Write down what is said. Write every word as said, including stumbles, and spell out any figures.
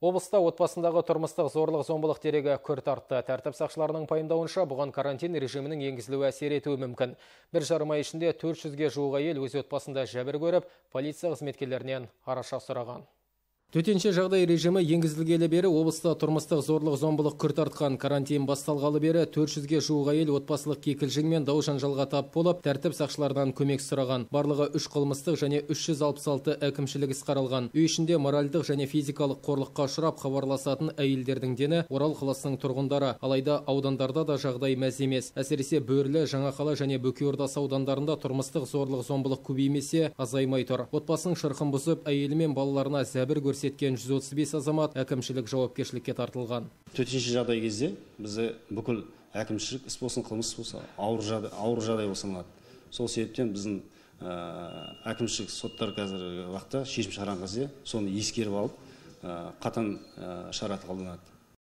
Облыста отбасындағы тұрмыстық зорлық-зомбылық дерегі күрт артты. Тәртіп сақшыларының пайымдауынша, бұған карантин режимінің енгізілуі әсер етуі мүмкін. Бір жарым ай ішінде төрт жүзге жуық әйел өз отбасында жәбір көріп, полиция қызметкерлерінен араша сұраған. Төтенше жағдай режимі енгізілгелі бері облыста тұрмыстық зорлық-зомбылық күрт артқан. Карантин басталғалы бері төрт жүзге жуық әйел отбасылық кикілжің мен дау жанжалға тап болып, тәртіп сақшыларынан көмек сұраған. Барлығы үш қылмыстық және үш жүз алпыс алты әкімшілік іс қаралған. Үй ішінде моральдық және физикалық қорлыққа ұшырап хабарласатын әйелдердің дені Орал қаласының тұрғындары. Алайда аудандарда да жағдай мәз емес. Әсіресе Бөрлі, Жаңақала және Бөкейордасы аудандарында тұрмыстық зорлық-зомбылық көбеймесе азаймай тұр. Отбасының шырқын бұзып, әйелі мен балаларына зәбір көрсеткен жүз отыз бес азамат әкімшілік жауапкершілікке тартылған. Төтенше жағдай кезде бізде бүкіл әкімшілік іс болсын, қылмыс болса, ауыр жағдай, ауыр жағдай болсанады. Сол себептен біздің әкімшілік соттар қазіргі уақытта шешім шығарған кезде соны ескеріп алып, қатаң шара қолданады.